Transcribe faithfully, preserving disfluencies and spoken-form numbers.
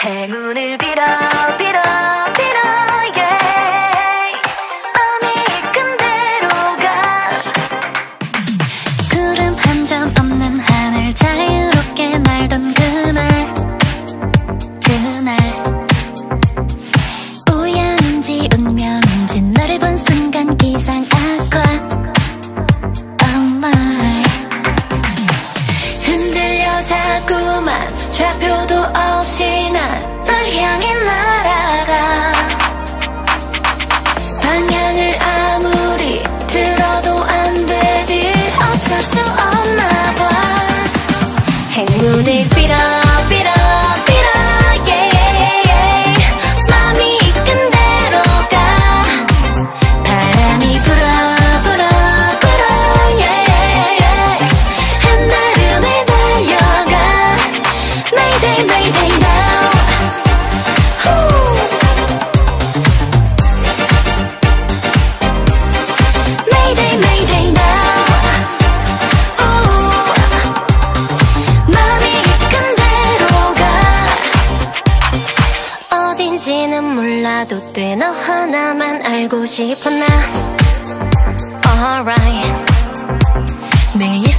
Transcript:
행운을 빌어 빌어 빌어 yeah. 마음이 이끈 대로 가. 구름 한 점 없는 하늘 자유롭게 날던 그날 그날 우연인지 운명인지 너를 본 순간 기상악화 Oh my 흔들려 자꾸만 좌표도 없이 난 널 향해 날아가. 방향을 아무리 들어도 안 되지 어쩔 수 없나 봐. 행운을 빌어 빌어 빌어 yeah, yeah, yeah. 마음이 이끈 대로 가. 바람이 불어 불어 불어 yeah, yeah, yeah. 한달음에 달려가. Mayday Mayday now. Mayday Mayday now. Ooh. 마음이 이끈 대로 가. 어딘지는 몰라도 돼 너 하나만 알고 싶어 나 Alright 내